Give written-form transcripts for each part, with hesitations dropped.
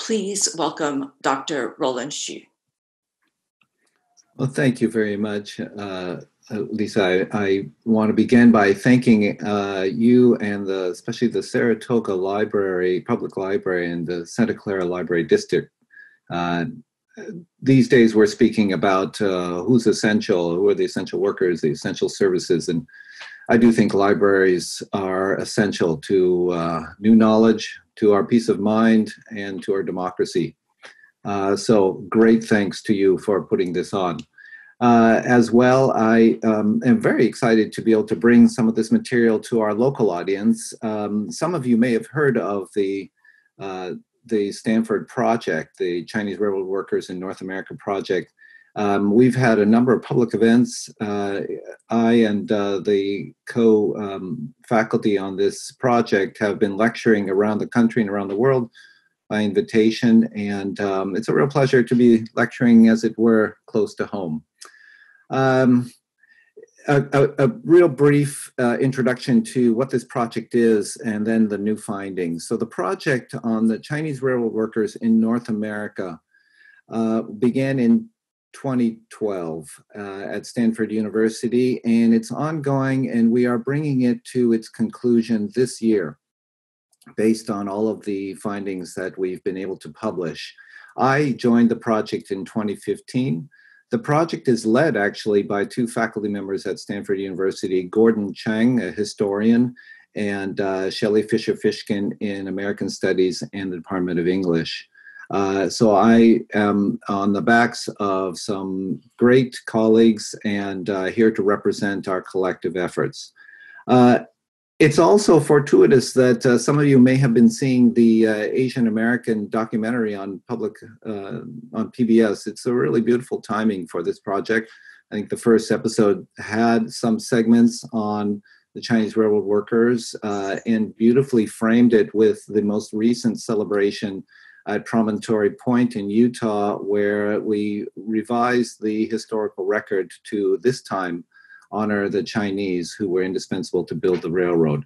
Please welcome Dr. Roland Xu. Well, thank you very much, Lisa. I want to begin by thanking you and especially the Saratoga Library, Public Library, and the Santa Clara Library District. These days we're speaking about who's essential, who are the essential workers, the essential services, and I do think libraries are essential to new knowledge, to our peace of mind, and to our democracy. So great thanks to you for putting this on. As well, I am very excited to be able to bring some of this material to our local audience. Some of you may have heard of the Stanford project, the Chinese Railroad Workers in North America project. We've had a number of public events. I and the co-faculty on this project have been lecturing around the country and around the world by invitation, and it's a real pleasure to be lecturing, as it were, close to home. A real brief introduction to what this project is and then the new findings. So the project on the Chinese railroad workers in North America began in 2012 at Stanford University, and it's ongoing, and we are bringing it to its conclusion this year based on all of the findings that we've been able to publish. I joined the project in 2015. The project is led actually by two faculty members at Stanford University, Gordon Chang, a historian, and Shelley Fisher-Fishkin in American Studies and the Department of English. So I am on the backs of some great colleagues and here to represent our collective efforts. It's also fortuitous that some of you may have been seeing the Asian American documentary on on PBS. It's a really beautiful timing for this project. I think the first episode had some segments on the Chinese railroad workers and beautifully framed it with the most recent celebration at Promontory Point in Utah, where we revised the historical record to this time honor the Chinese who were indispensable to build the railroad.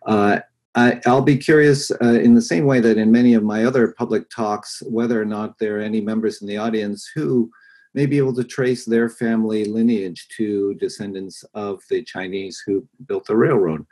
I'll be curious in the same way that in many of my other public talks, whether or not there are any members in the audience who may be able to trace their family lineage to descendants of the Chinese who built the railroad,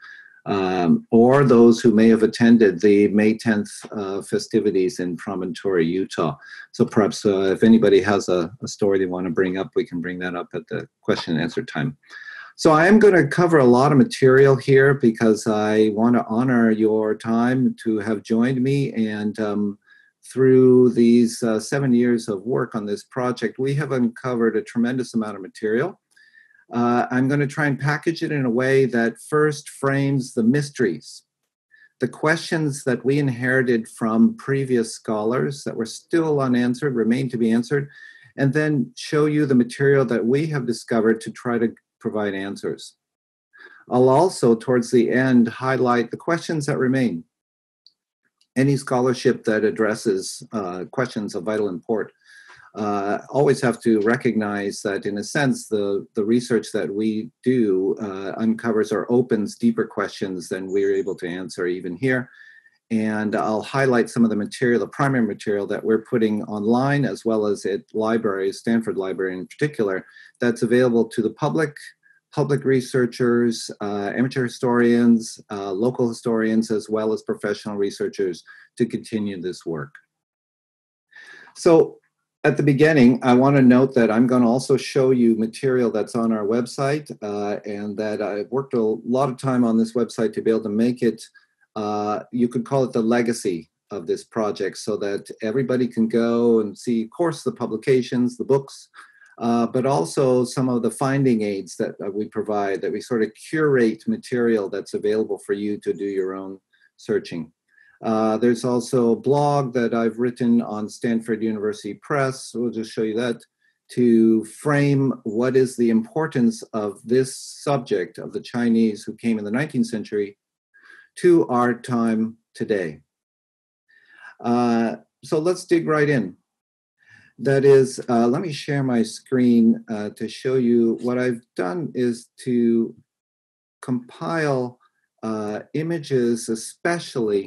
or those who may have attended the May 10th festivities in Promontory, Utah. So perhaps if anybody has a story they want to bring up, we can bring that up at the question and answer time. So I am going to cover a lot of material here because I want to honor your time to have joined me. And through these 7 years of work on this project, we have uncovered a tremendous amount of material. I'm going to try and package it in a way that first frames the mysteries, the questions that we inherited from previous scholars that were still unanswered, remain to be answered, and then show you the material that we have discovered to try to provide answers. I'll also, towards the end, highlight the questions that remain. Any scholarship that addresses questions of vital import always have to recognize that, in a sense, the research that we do uncovers or opens deeper questions than we're able to answer even here. And I'll highlight some of the material, the primary material that we're putting online, as well as at libraries, Stanford Library in particular, that's available to the public researchers, amateur historians, local historians, as well as professional researchers to continue this work. So at the beginning, I want to note that I'm going to also show you material that's on our website, and that I've worked a lot of time on this website to be able to make it, you could call it the legacy of this project, so that everybody can go and see, of course, the publications, the books, but also some of the finding aids that we provide, that we sort of curate material that's available for you to do your own searching. There's also a blog that I've written on Stanford University Press. We'll just show you that to frame what is the importance of this subject of the Chinese who came in the 19th century to our time today. So let's dig right in. That is, let me share my screen to show you what I've done is to compile images, especially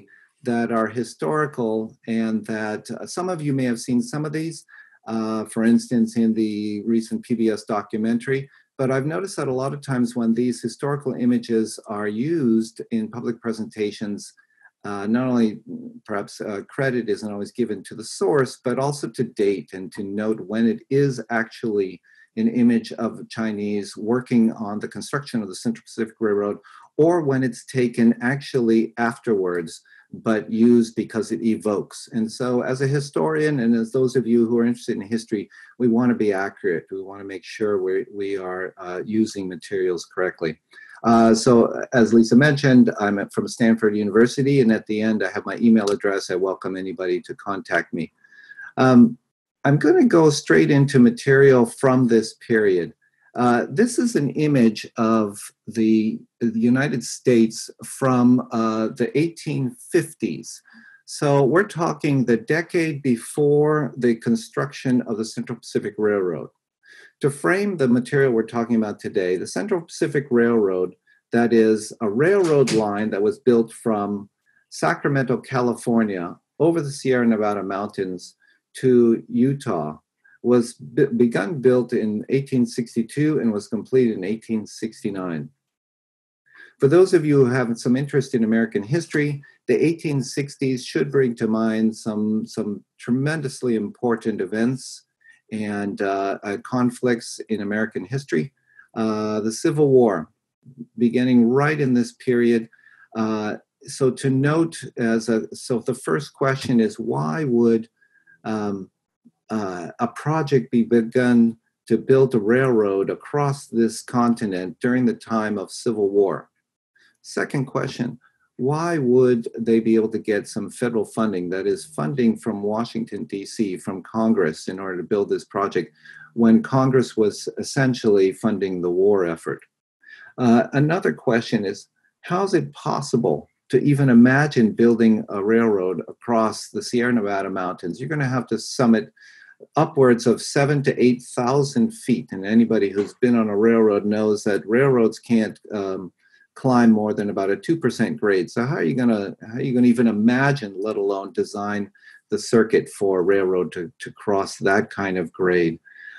that are historical and that some of you may have seen some of these, for instance, in the recent PBS documentary. But I've noticed that a lot of times when these historical images are used in public presentations, not only perhaps credit isn't always given to the source, but also to date and to note when it is actually an image of Chinese working on the construction of the Central Pacific Railroad, or when it's taken actually afterwards, but used because it evokes. And so as a historian, and as those of you who are interested in history, we want to be accurate. We want to make sure we are using materials correctly. So as Lisa mentioned, I'm from Stanford University, and at the end I have my email address. I welcome anybody to contact me. I'm going to go straight into material from this period. This is an image of the United States from the 1850s. So we're talking the decade before the construction of the Central Pacific Railroad. To frame the material we're talking about today, the Central Pacific Railroad, that is a railroad line that was built from Sacramento, California, over the Sierra Nevada mountains to Utah, was built in 1862 and was completed in 1869. For those of you who have some interest in American history, the 1860s should bring to mind some tremendously important events and conflicts in American history. The Civil War, beginning right in this period. So to note, so the first question is, why would a project be begun to build a railroad across this continent during the time of Civil War? Second question, why would they be able to get some federal funding, that is funding from Washington, D.C., from Congress in order to build this project when Congress was essentially funding the war effort? Another question is, how is it possible to even imagine building a railroad across the Sierra Nevada mountains? You're going to have to summit upwards of 7,000 to 8,000 feet. And anybody who's been on a railroad knows that railroads can't climb more than about a 2% grade. So how are you going to even imagine, let alone design the circuit for a railroad to cross that kind of grade?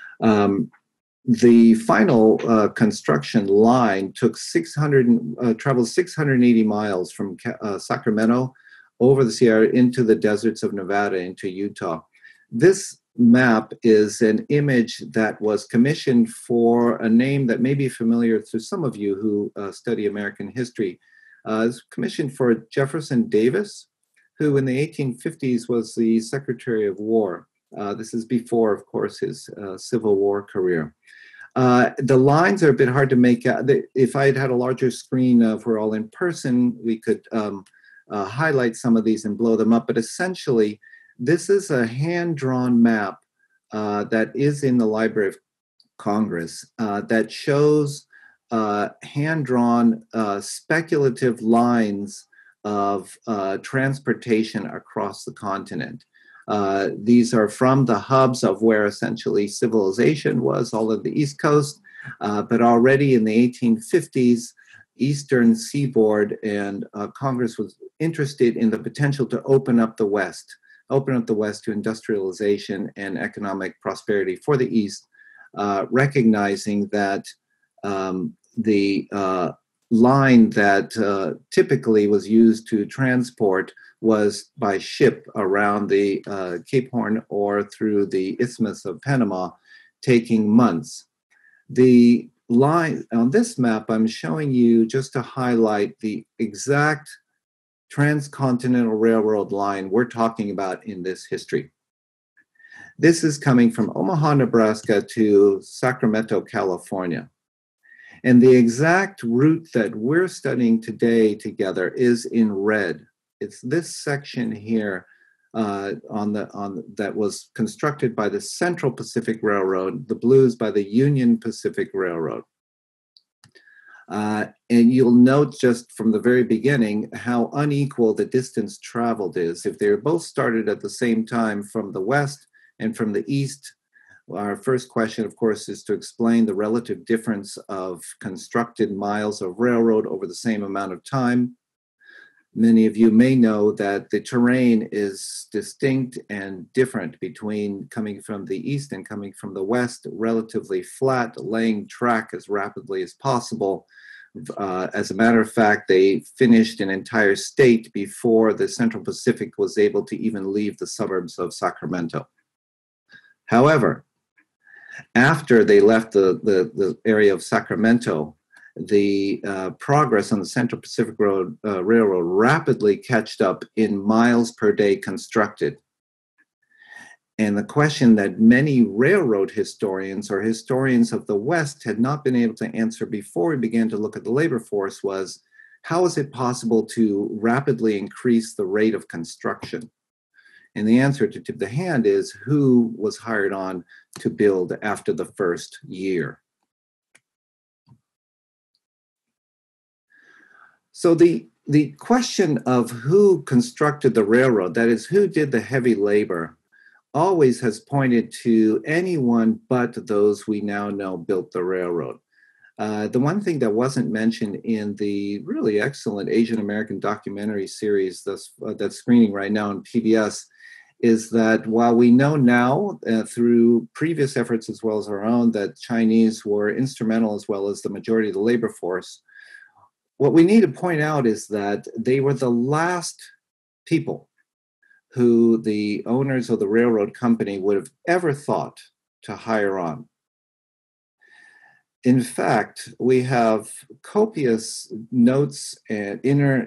The final construction line took traveled 680 miles from Sacramento over the Sierra into the deserts of Nevada, into Utah. This map is an image that was commissioned for a name that may be familiar to some of you who study American history. It's commissioned for Jefferson Davis, who in the 1850s was the Secretary of War. This is before, of course, his Civil War career. The lines are a bit hard to make out. If I had had a larger screen, if we're all in person, we could highlight some of these and blow them up. But essentially, this is a hand-drawn map that is in the Library of Congress that shows hand-drawn speculative lines of transportation across the continent. These are from the hubs of where essentially civilization was, all of the East Coast, but already in the 1850s, Eastern Seaboard and Congress was interested in the potential to open up the West to industrialization and economic prosperity for the East, recognizing that the line that typically was used to transport was by ship around the Cape Horn or through the Isthmus of Panama, taking months. The line on this map I'm showing you just to highlight the exact Transcontinental Railroad line we're talking about in this history. This is coming from Omaha, Nebraska to Sacramento, California. And the exact route that we're studying today together is in red. It's this section here that was constructed by the Central Pacific Railroad, the blues by the Union Pacific Railroad. And you'll note just from the very beginning how unequal the distance traveled is. If they're both started at the same time from the west and from the east, our first question, of course, is to explain the relative difference of constructed miles of railroad over the same amount of time. Many of you may know that the terrain is distinct and different between coming from the east and coming from the west, relatively flat, laying track as rapidly as possible. As a matter of fact, they finished an entire state before the Central Pacific was able to even leave the suburbs of Sacramento. However, after they left the area of Sacramento, the progress on the Central Pacific Railroad rapidly catched up in miles per day constructed. And the question that many railroad historians or historians of the West had not been able to answer before we began to look at the labor force was, how is it possible to rapidly increase the rate of construction? And the answer to tip the hand is, who was hired on to build after the first year? So the question of who constructed the railroad, that is, who did the heavy labor, always has pointed to anyone but those we now know built the railroad. The one thing that wasn't mentioned in the really excellent Asian American documentary series that's screening right now on PBS is that while we know now through previous efforts as well as our own that Chinese were instrumental as well as the majority of the labor force, what we need to point out is that they were the last people who the owners of the railroad company would have ever thought to hire on. In fact, we have copious notes and inner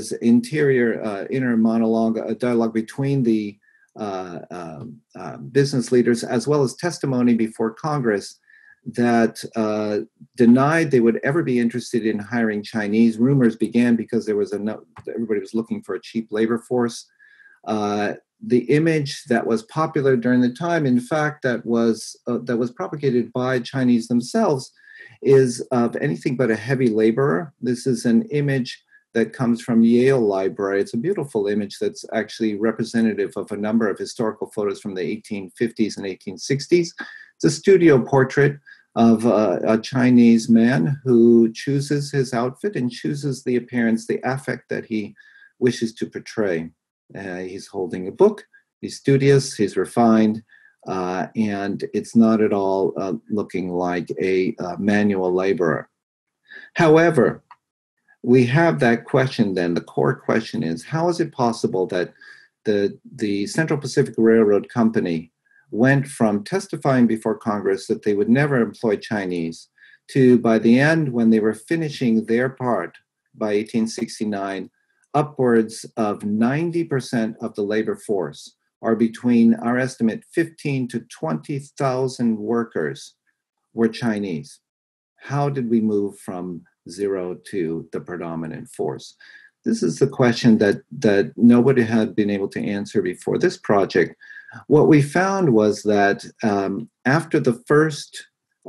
monologue, a dialogue between the business leaders as well as testimony before Congress that denied they would ever be interested in hiring Chinese. Rumors began because everybody was looking for a cheap labor force. The image that was popular during the time, in fact, that was propagated by Chinese themselves, is of anything but a heavy laborer. This is an image that comes from Yale Library. It's a beautiful image that's actually representative of a number of historical photos from the 1850s and 1860s. It's a studio portrait of a Chinese man who chooses his outfit and chooses the appearance, the affect that he wishes to portray. He's holding a book, he's studious, he's refined, and it's not at all looking like a manual laborer. However, we have that question then. The core question is, how is it possible that the Central Pacific Railroad Company went from testifying before Congress that they would never employ Chinese to, by the end, when they were finishing their part by 1869, upwards of 90% of the labor force, or between our estimate 15 to 20,000 workers, were Chinese? How did we move from zero to the predominant force? This is the question that nobody had been able to answer before this project. What we found was that after the first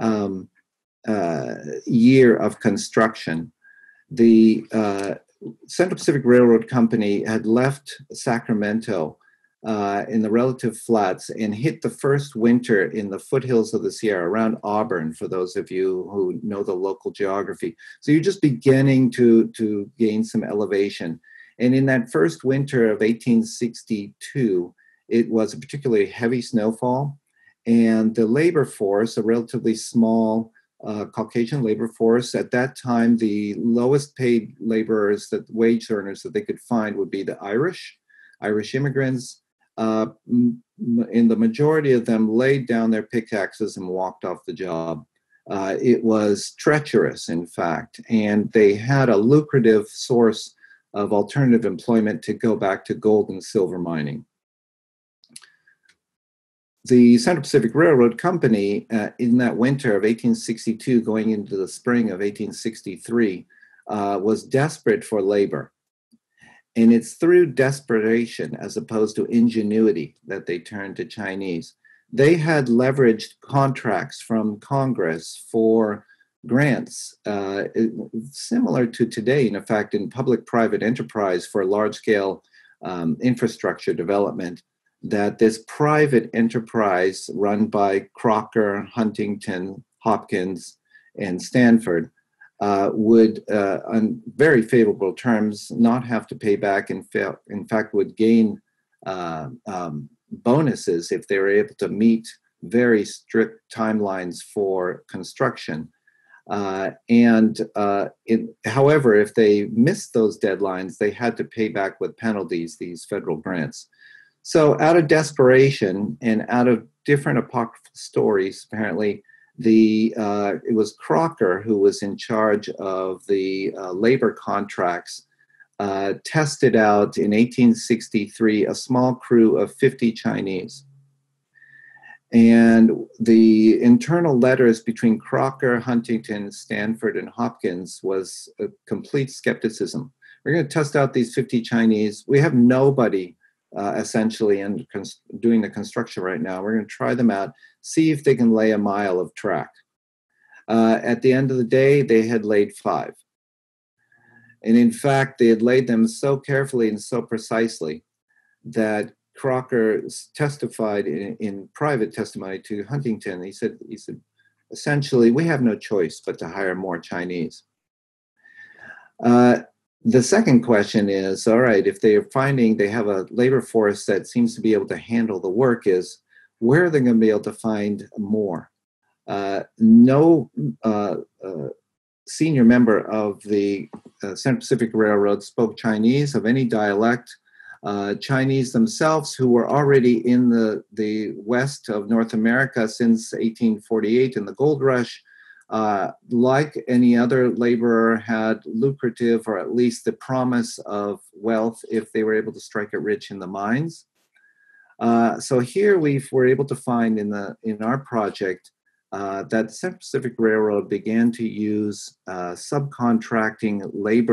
year of construction, the Central Pacific Railroad Company had left Sacramento in the relative flats and hit the first winter in the foothills of the Sierra around Auburn, for those of you who know the local geography. So you're just beginning to gain some elevation. And in that first winter of 1862, it was a particularly heavy snowfall, and the labor force, a relatively small Caucasian labor force, at that time, the lowest paid laborers, wage earners that they could find would be the Irish immigrants. In the majority of them laid down their pickaxes and walked off the job. It was treacherous, in fact, and they had a lucrative source of alternative employment to go back to gold and silver mining. The Central Pacific Railroad Company, in that winter of 1862 going into the spring of 1863, was desperate for labor. And it's through desperation, as opposed to ingenuity, that they turned to Chinese. They had leveraged contracts from Congress for grants, similar to today, in fact, in public-private enterprise for large-scale infrastructure development, that this private enterprise run by Crocker, Huntington, Hopkins, and Stanford would, on very favorable terms, not have to pay back. In fact, would gain bonuses if they were able to meet very strict timelines for construction. However, if they missed those deadlines, they had to pay back with penalties these federal grants. So out of desperation and out of different apocryphal stories, apparently, it was Crocker who was in charge of the labor contracts, tested out in 1863 a small crew of 50 Chinese. And the internal letters between Crocker, Huntington, Stanford, and Hopkins was a complete skepticism. We're going to test out these 50 Chinese. We have nobody essentially doing the construction right now. We're going to try them out, see if they can lay a mile of track. At the end of the day, they had laid 5. And in fact, they had laid them so carefully and so precisely that Crocker testified in private testimony to Huntington. He said, essentially, we have no choice but to hire more Chinese. The second question is, all right, if they are finding they have a labor force that seems to be able to handle the work, is where are they going to be able to find more? No senior member of the Central Pacific Railroad spoke Chinese of any dialect. Chinese themselves, who were already in the west of North America since 1848 in the gold rush, like any other laborer, had lucrative or at least the promise of wealth if they were able to strike it rich in the mines. So here we were able to find in our project that the Central Pacific Railroad began to use subcontracting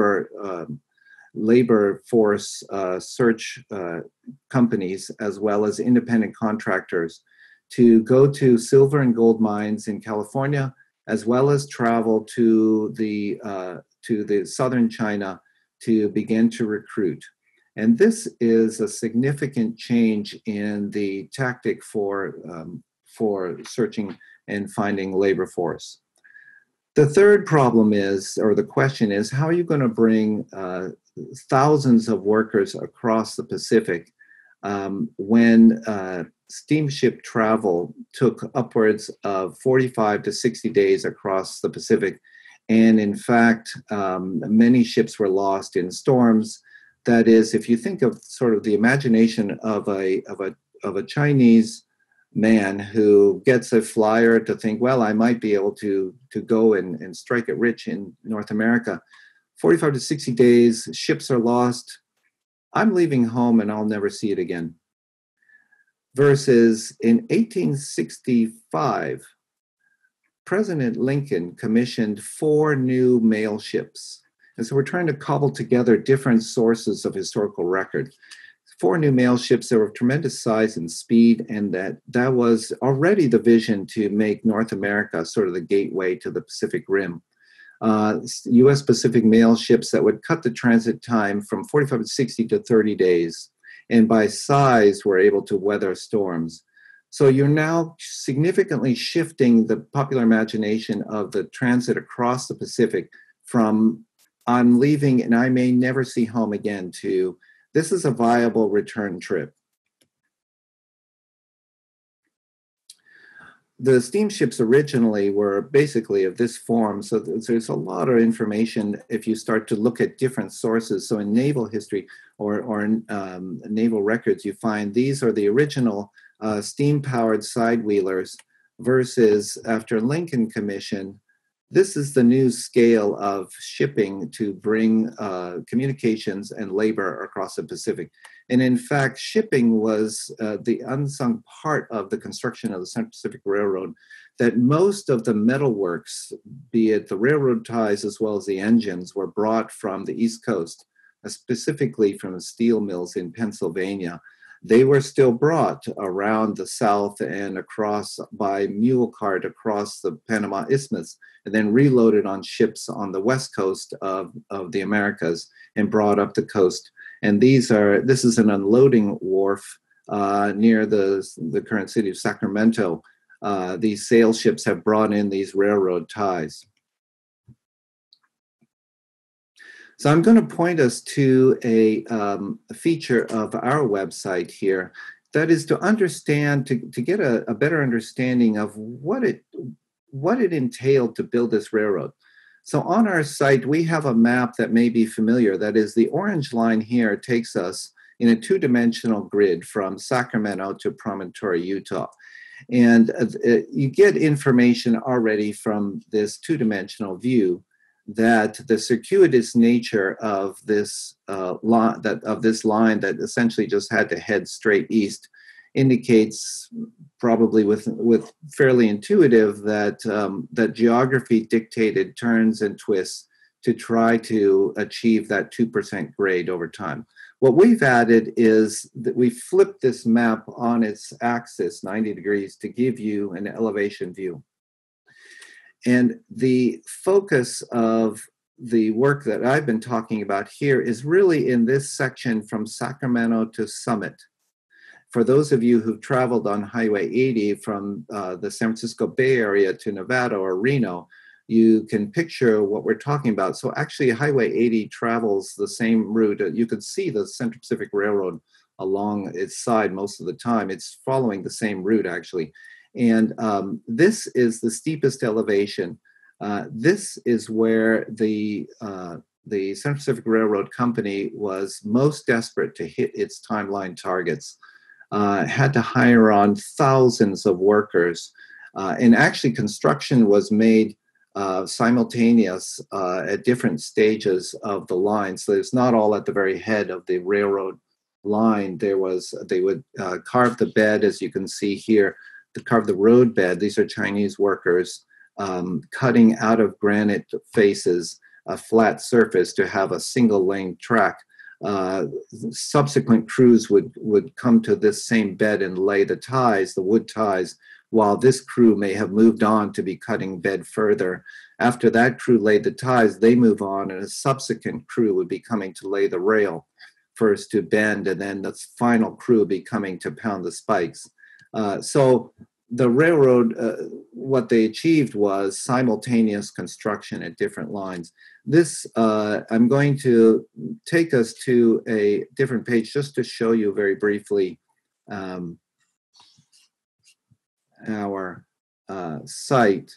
labor force search companies, as well as independent contractors, to go to silver and gold mines in California, as well as travel to the southern China to begin to recruit. And this is a significant change in the tactic for searching and finding labor force. The third problem is, or the question is, how are you going to bring thousands of workers across the Pacific when steamship travel took upwards of 45 to 60 days across the Pacific? And in fact, many ships were lost in storms. That is, if you think of sort of the imagination of a Chinese man who gets a flyer to think, well, I might be able to go and strike it rich in North America. 45 to 60 days, ships are lost. I'm leaving home and I'll never see it again. Versus in 1865, President Lincoln commissioned 4 new mail ships. And so we're trying to cobble together different sources of historical record. 4 new mail ships that were of tremendous size and speed, and that was already the vision to make North America sort of the gateway to the Pacific Rim. U.S. Pacific mail ships that would cut the transit time from 45 to 60 to 30 days, and by size were able to weather storms. So you're now significantly shifting the popular imagination of the transit across the Pacific from I'm leaving and I may never see home again to this is a viable return trip. The steamships originally were basically of this form, so there's a lot of information if you start to look at different sources. So in naval history or naval records, you find these are the original steam-powered sidewheelers versus after Lincoln Commission, this is the new scale of shipping to bring communications and labor across the Pacific. And in fact, shipping was the unsung part of the construction of the Central Pacific Railroad, that most of the metalworks, be it the railroad ties as well as the engines, were brought from the East Coast, specifically from the steel mills in Pennsylvania. They were still brought around the South and across by mule cart across the Panama Isthmus, and then reloaded on ships on the west coast of the Americas and brought up the coast. And this is an unloading wharf near the current city of Sacramento. These sail ships have brought in these railroad ties. So I'm going to point us to a feature of our website here that is to understand, to get a better understanding of what it entailed to build this railroad. So on our site, we have a map that may be familiar. That is, the orange line here takes us in a two-dimensional grid from Sacramento to Promontory, Utah. And you get information already from this two-dimensional view that the circuitous nature of this line that essentially just had to head straight east indicates, probably with fairly intuitive, that that geography dictated turns and twists to try to achieve that 2% grade over time. What we've added is that we flipped this map on its axis 90 degrees to give you an elevation view. And the focus of the work that I've been talking about here is really in this section from Sacramento to Summit. For those of you who've traveled on Highway 80 from the San Francisco Bay Area to Nevada or Reno, you can picture what we're talking about. So actually Highway 80 travels the same route. You could see the Central Pacific Railroad along its side most of the time. It's following the same route actually. And this is the steepest elevation. This is where the Central Pacific Railroad Company was most desperate to hit its timeline targets. Had to hire on thousands of workers. And actually construction was made simultaneous at different stages of the line. So it's not all at the very head of the railroad line. They would carve the bed, as you can see here, to carve the road bed. These are Chinese workers cutting out of granite faces a flat surface to have a single lane track. Subsequent crews would come to this same bed and lay the ties, the wood ties, while this crew may have moved on to be cutting bed further. After that crew laid the ties, they move on, and a subsequent crew would be coming to lay the rail, first to bend, and then the final crew would be coming to pound the spikes. So the railroad, what they achieved was simultaneous construction at different lines. This, I'm going to take us to a different page just to show you very briefly our site.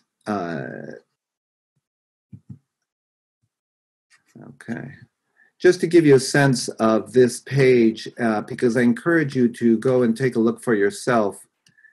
Okay. Just to give you a sense of this page, because I encourage you to go and take a look for yourself.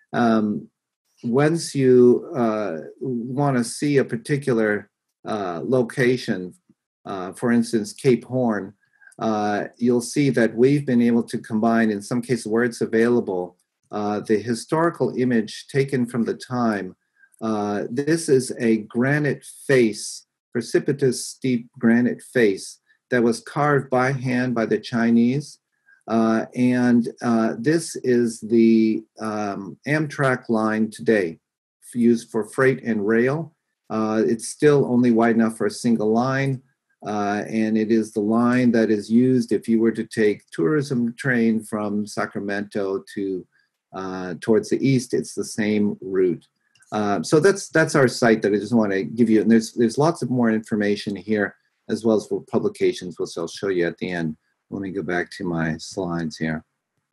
Once you want to see a particular location, for instance, Cape Horn, you'll see that we've been able to combine, in some cases where it's available, the historical image taken from the time. This is a granite face, precipitous, steep granite face that was carved by hand by the Chinese. And this is the Amtrak line today, used for freight and rail. It's still only wide enough for a single line, and it is the line that is used if you were to take tourism train from Sacramento to towards the east. It's the same route. So that's our site that I just want to give you. And there's lots of more information here, as well as for publications, which I'll show you at the end. Let me go back to my slides here.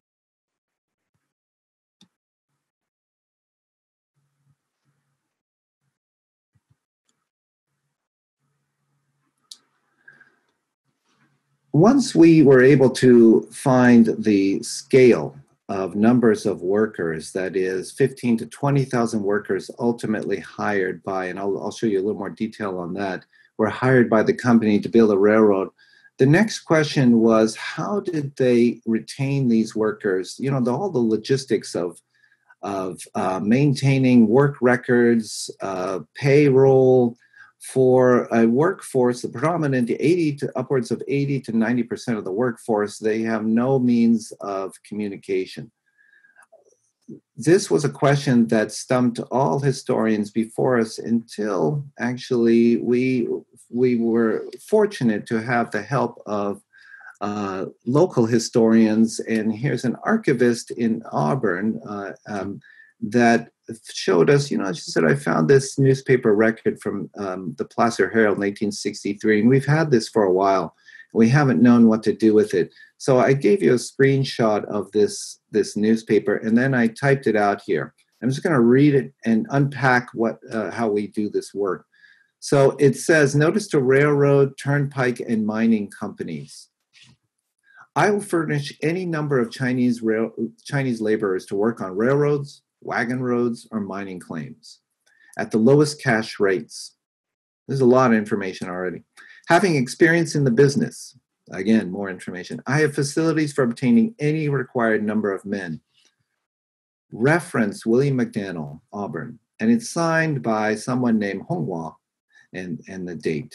Once we were able to find the scale of numbers of workers, that is 15 to 20,000 workers ultimately hired by, and I'll show you a little more detail on that, were hired by the company to build a railroad. The next question was, how did they retain these workers? You know, all the logistics of maintaining work records, payroll for a workforce, the predominant 80 to upwards of 80 to 90% of the workforce, they have no means of communication. This was a question that stumped all historians before us until actually we were fortunate to have the help of local historians. And here's an archivist in Auburn that showed us, you know, she said, I found this newspaper record from the Placer Herald in 1863, and we've had this for a while. We haven't known what to do with it. So I gave you a screenshot of this newspaper, and then I typed it out here. I'm just going to read it and unpack how we do this work. So it says, notice to railroad, turnpike, and mining companies. I will furnish any number of Chinese laborers to work on railroads, wagon roads, or mining claims at the lowest cash rates. There's a lot of information already. Having experience in the business, again, more information. I have facilities for obtaining any required number of men. Reference William McDaniel, Auburn, and it's signed by someone named Honghua, and the date.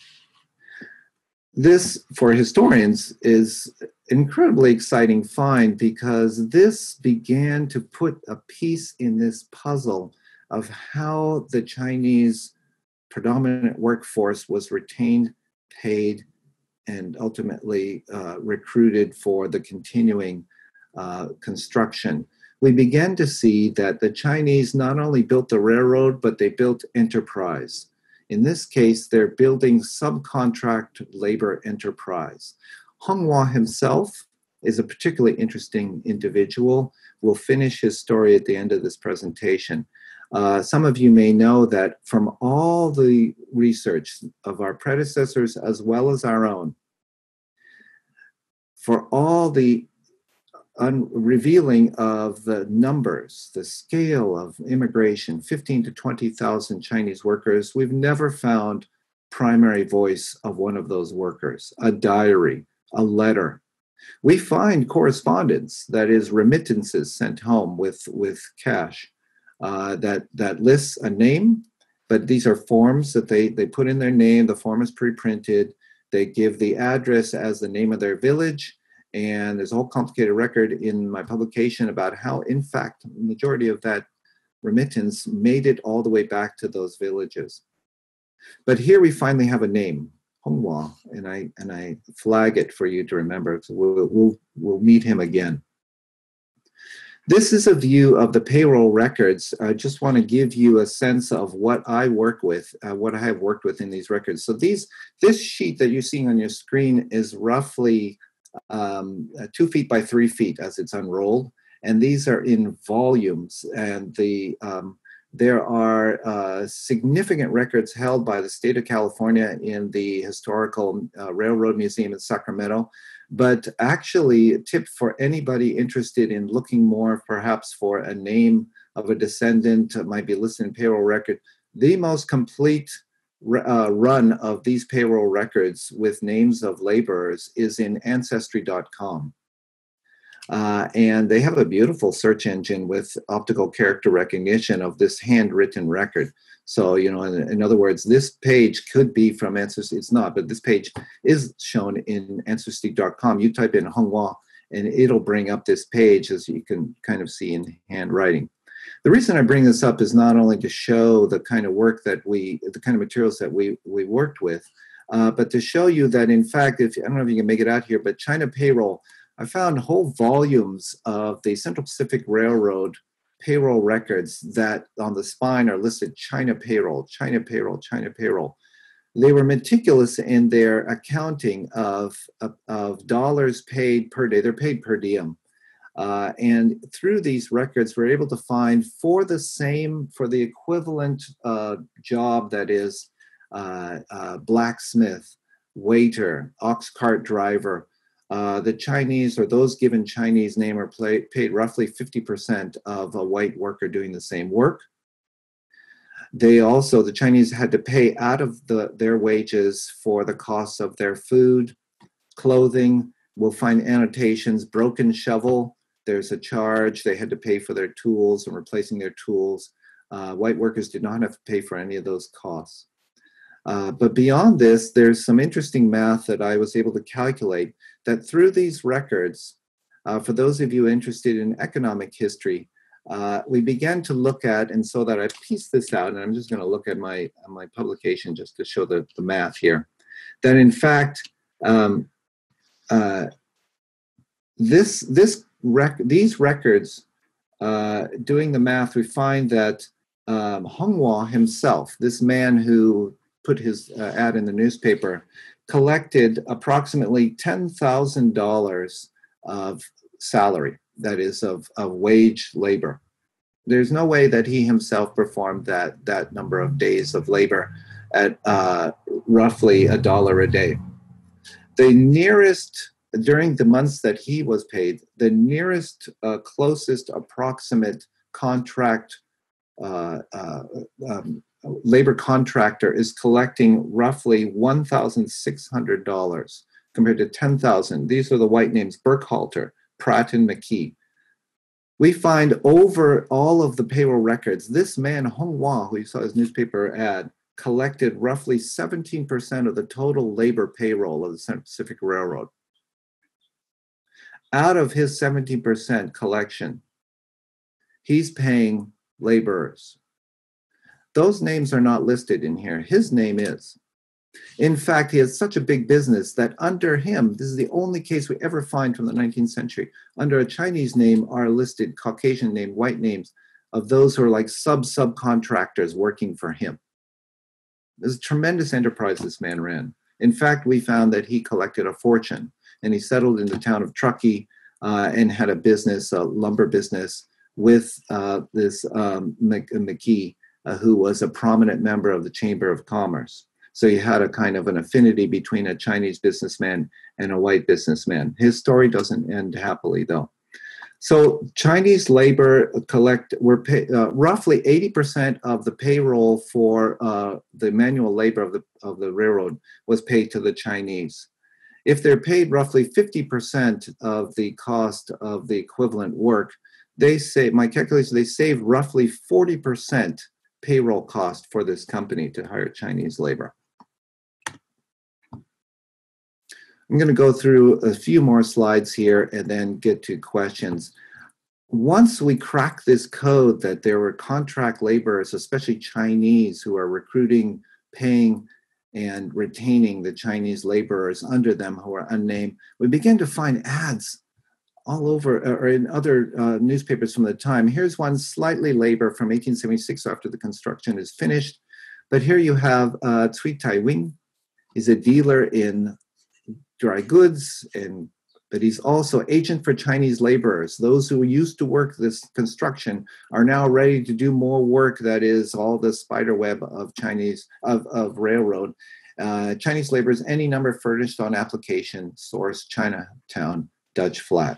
This, for historians, is incredibly exciting find because this began to put a piece in this puzzle of how the Chinese predominant workforce was retained, paid, and ultimately recruited for the continuing construction. We began to see that the Chinese not only built the railroad, but they built enterprise. In this case, they're building subcontract labor enterprise. Honghua himself is a particularly interesting individual. We'll finish his story at the end of this presentation. Some of you may know that from all the research of our predecessors as well as our own, for all the revealing of the numbers, the scale of immigration, 15 to 20,000 Chinese workers, we've never found primary voice of one of those workers, a diary, a letter. We find correspondence, that is remittances sent home with cash, that lists a name, but these are forms that they put in their name. The form is pre-printed. They give the address as the name of their village. And there's a whole complicated record in my publication about how, in fact, the majority of that remittance made it all the way back to those villages. But here we finally have a name, Honghua, and I flag it for you to remember. So we'll meet him again. This is a view of the payroll records. I just want to give you a sense of what I work with, what I have worked with in these records. So this sheet that you're seeing on your screen is roughly 2 feet by 3 feet as it's unrolled, and these are in volumes. And there are significant records held by the state of California in the Historical Railroad Museum in Sacramento. But actually, a tip for anybody interested in looking more perhaps for a name of a descendant might be listed in payroll record. The most complete run of these payroll records with names of laborers is in Ancestry.com. And they have a beautiful search engine with optical character recognition of this handwritten record. So, you know, in other words, this page could be from Ancestry. It's not, but this page is shown in Ancestry.com. You type in Honghua and it'll bring up this page, as you can kind of see in handwriting. The reason I bring this up is not only to show the kind of work that the kind of materials that we worked with, but to show you that, in fact, I don't know if you can make it out here, but China Payroll, I found whole volumes of the Central Pacific Railroad payroll records that on the spine are listed China Payroll, China Payroll, China Payroll. They were meticulous in their accounting of dollars paid per day. They're paid per diem. And through these records, we're able to find for the equivalent job, that is blacksmith, waiter, ox cart driver, the Chinese, or those given Chinese name, are paid roughly 50% of a white worker doing the same work. The Chinese had to pay out of their wages for the costs of their food, clothing. We'll find annotations, broken shovel, there's a charge. They had to pay for their tools and replacing their tools. White workers did not have to pay for any of those costs. But beyond this, there's some interesting math that I was able to calculate that through these records, for those of you interested in economic history, we began to look at, and so that I pieced this out, and I'm just going to look at my publication just to show the math here, that in fact, these records, doing the math, we find that Honghua himself, this man who put his ad in the newspaper, collected approximately $10,000 of salary, that is, of wage labor. There's no way that he himself performed that number of days of labor at roughly $1 a day. The nearest, during the months that he was paid, the nearest closest approximate contract labor contractor is collecting roughly $1,600 compared to $10,000. These are the white names: Burkhalter, Pratt and McKee. We find over all of the payroll records, this man, Hong Hua, who you saw his newspaper ad, collected roughly 17% of the total labor payroll of the Central Pacific Railroad. Out of his 17% collection, he's paying laborers. Those names are not listed in here. His name is. In fact, he has such a big business that under him, this is the only case we ever find from the 19th century, under a Chinese name are listed Caucasian name, white names of those who are like subcontractors working for him. This is a tremendous enterprise this man ran. In fact, we found that he collected a fortune, and he settled in the town of Truckee and had a business, a lumber business, with this McKee, who was a prominent member of the Chamber of Commerce. So he had a kind of an affinity between a Chinese businessman and a white businessman. His story doesn't end happily, though. So Chinese labor roughly 80% of the payroll for the manual labor of the railroad was paid to the Chinese. If they're paid roughly 50% of the cost of the equivalent work, they say, my calculation, they save roughly 40% payroll cost for this company to hire Chinese labor. I'm going to go through a few more slides here and then get to questions. Once we crack this code that there were contract laborers, especially Chinese, who are recruiting, paying, and retaining the Chinese laborers under them who are unnamed, we begin to find ads all over or in other newspapers from the time. Here's one, slightly labor from 1876 after the construction is finished. But here you have Cui Tai Wing. He's a dealer in dry goods, but he's also agent for Chinese laborers. Those who used to work this construction are now ready to do more work, that is all the spider web of of railroad. Chinese laborers, any number furnished on application, source Chinatown, Dutch Flat.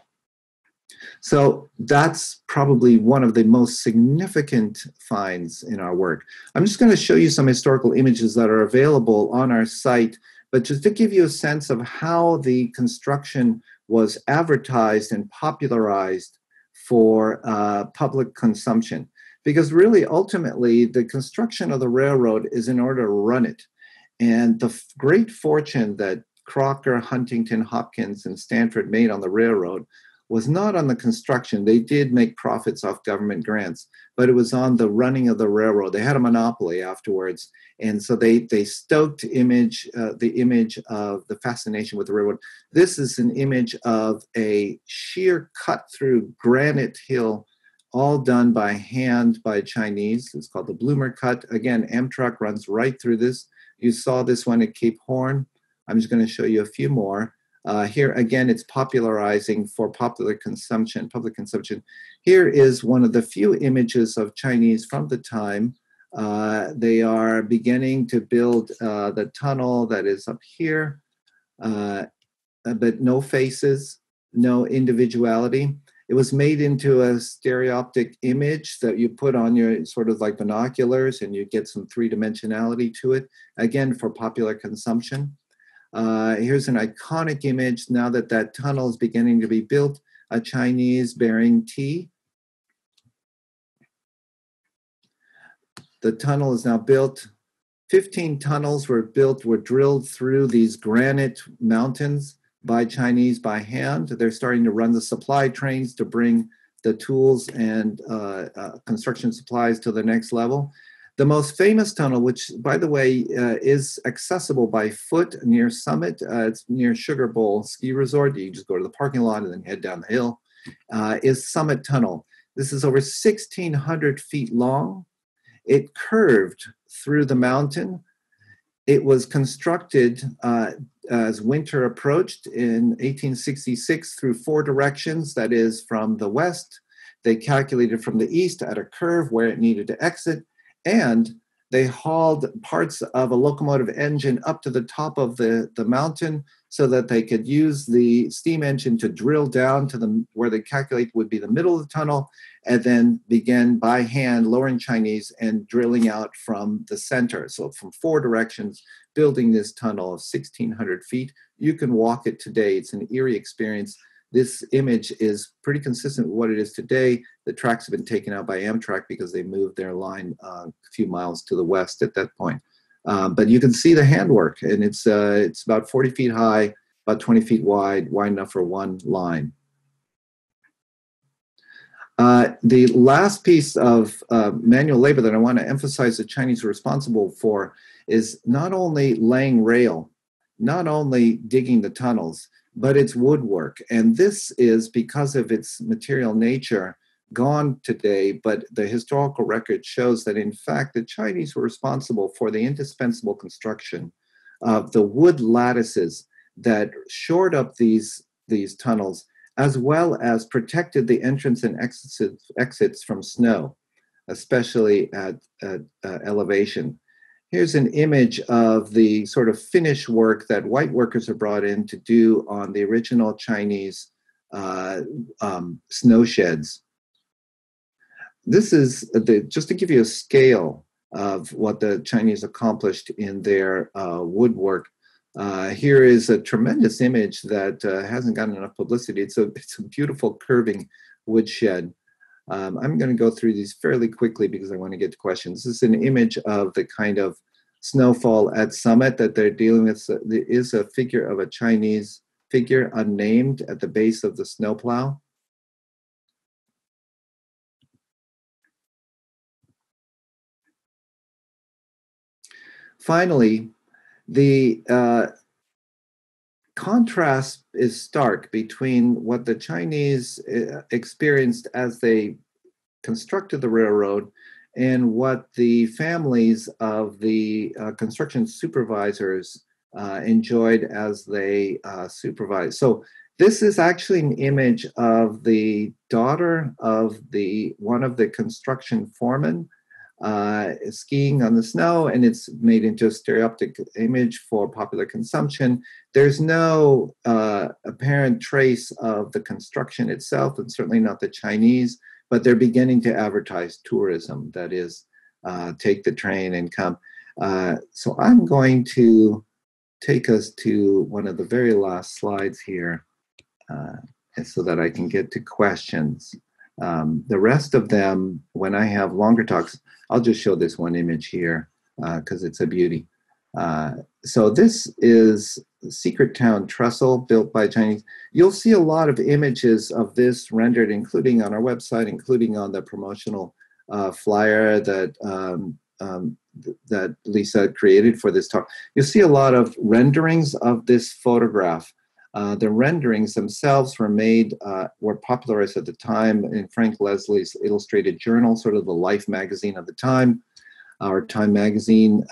So that's probably one of the most significant finds in our work. I'm just going to show you some historical images that are available on our site, but just to give you a sense of how the construction was advertised and popularized for public consumption. Because really, ultimately, the construction of the railroad is in order to run it. And the great fortune that Crocker, Huntington, Hopkins, and Stanford made on the railroad was not on the construction. They did make profits off government grants, but it was on the running of the railroad. They had a monopoly afterwards. And so they stoked the image of the fascination with the railroad. This is an image of a sheer cut through granite hill, all done by hand by Chinese. It's called the Bloomer Cut. Again, Amtrak runs right through this. You saw this one at Cape Horn. I'm just going to show you a few more. Here, again, it's popularizing for public consumption. Here is one of the few images of Chinese from the time. They are beginning to build the tunnel that is up here, but no faces, no individuality. It was made into a stereoptic image that you put on your sort of like binoculars, and you get some three-dimensionality to it, again, for popular consumption. Here's an iconic image now that that tunnel is beginning to be built, a Chinese bearing tea. The tunnel is now built. 15 tunnels were drilled through these granite mountains by Chinese by hand. They're starting to run the supply trains to bring the tools and construction supplies to the next level. The most famous tunnel, which, by the way, is accessible by foot near Summit, it's near Sugar Bowl Ski Resort. You just go to the parking lot and then head down the hill, is Summit Tunnel. This is over 1,600 feet long. It curved through the mountain. It was constructed as winter approached in 1866 through four directions, that is, from the west. They calculated from the east at a curve where it needed to exit, and they hauled parts of a locomotive engine up to the top of the mountain so that they could use the steam engine to drill down to where they calculate would be the middle of the tunnel, and then begin by hand lowering Chinese and drilling out from the center. So from four directions, building this tunnel of 1,600 feet. You can walk it today. It's an eerie experience. This image is pretty consistent with what it is today. The tracks have been taken out by Amtrak because they moved their line a few miles to the west at that point. But you can see the handwork, and it's about 40 feet high, about 20 feet wide enough for one line. The last piece of manual labor that I want to emphasize the Chinese are responsible for is not only laying rail, not only digging the tunnels, but it's woodwork. And this is, because of its material nature, gone today, but the historical record shows that in fact the Chinese were responsible for the indispensable construction of the wood lattices that shored up these tunnels, as well as protected the entrance and exits from snow, especially at elevation. Here's an image of the sort of finish work that white workers are brought in to do on the original Chinese snow sheds. This is just to give you a scale of what the Chinese accomplished in their woodwork. Here is a tremendous image that hasn't gotten enough publicity. It's a beautiful curving woodshed. I'm going to go through these fairly quickly because I want to get to questions. This is an image of the kind of snowfall at summit that they're dealing with. So there is a figure of a Chinese figure, unnamed, at the base of the snowplow. Finally, the contrast is stark between what the Chinese experienced as they constructed the railroad and what the families of the construction supervisors enjoyed as they supervised. So this is actually an image of the daughter of one of the construction foremen skiing on the snow, and it's made into a stereoptic image for popular consumption. There's no apparent trace of the construction itself, and certainly not the Chinese, but they're beginning to advertise tourism, that is, take the train and come. So I'm going to take us to one of the very last slides here so that I can get to questions. The rest of them, when I have longer talks, I'll just show this one image here because it's a beauty. So this is Secret Town Trestle built by Chinese. You'll see a lot of images of this rendered, including on our website, including on the promotional flyer that that Lisa created for this talk. You'll see a lot of renderings of this photograph. The renderings themselves were popularized at the time in Frank Leslie's Illustrated Journal, sort of the Life magazine of the time. Our Time magazine,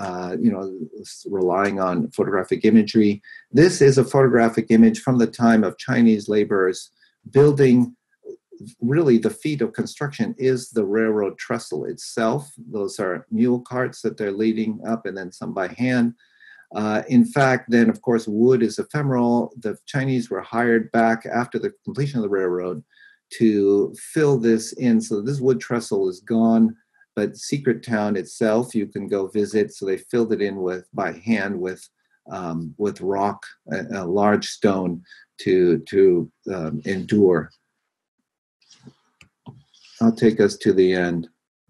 relying on photographic imagery. This is a photographic image from the time of Chinese laborers building. Really, the feat of construction is the railroad trestle itself. Those are mule carts that they're leading up, and then some by hand. In fact, then, of course, wood is ephemeral. The Chinese were hired back after the completion of the railroad to fill this in. So this wood trestle is gone, but Secret Town itself, you can go visit. So they filled it in by hand with rock, a large stone to endure. I'll take us to the end.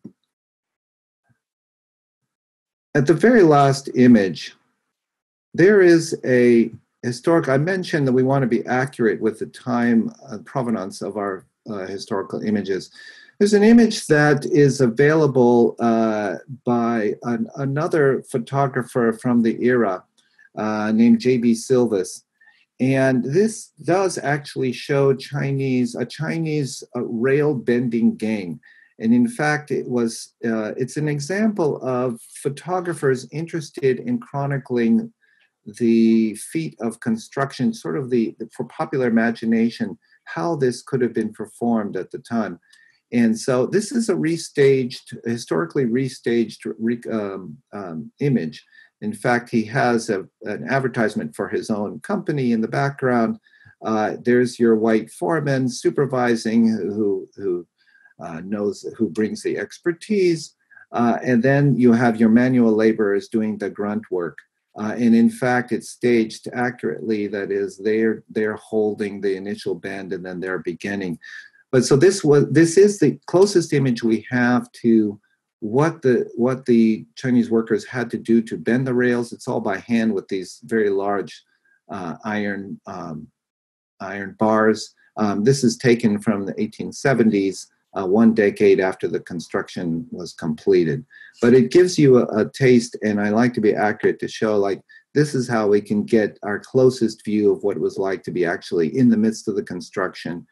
At the very last image, there is a historic, I mentioned that we want to be accurate with the time provenance of our historical images. There's an image that is available by another photographer from the era named J.B. Silvis. And this does actually show a Chinese rail bending gang. And in fact, it's an example of photographers interested in chronicling the feat of construction, sort of for popular imagination, how this could have been performed at the time. And so this is a historically restaged image. In fact, he has an advertisement for his own company in the background. There's your white foreman supervising who knows, who brings the expertise. And then you have your manual laborers doing the grunt work. And in fact, it's staged accurately. That is, they're holding the initial bend and then they're beginning. But so this is the closest image we have to what the Chinese workers had to do to bend the rails. It's all by hand with these very large iron bars. This is taken from the 1870s. 1 decade after the construction was completed. But it gives you a taste, and I like to be accurate to show, like, this is how we can get our closest view of what it was like to be actually in the midst of the construction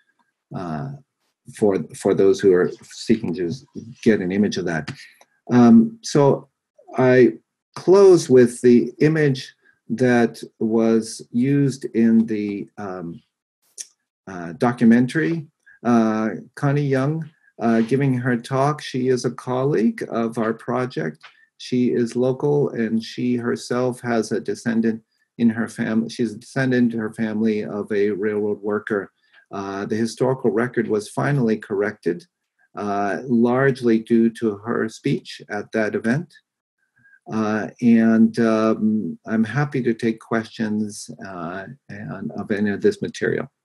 for those who are seeking to get an image of that. So I close with the image that was used in the documentary. Connie Young giving her talk. She is a colleague of our project. She is local, and she herself has a descendant in her family. She's a descendant in her family of a railroad worker. The historical record was finally corrected, largely due to her speech at that event. And I'm happy to take questions of any of this material.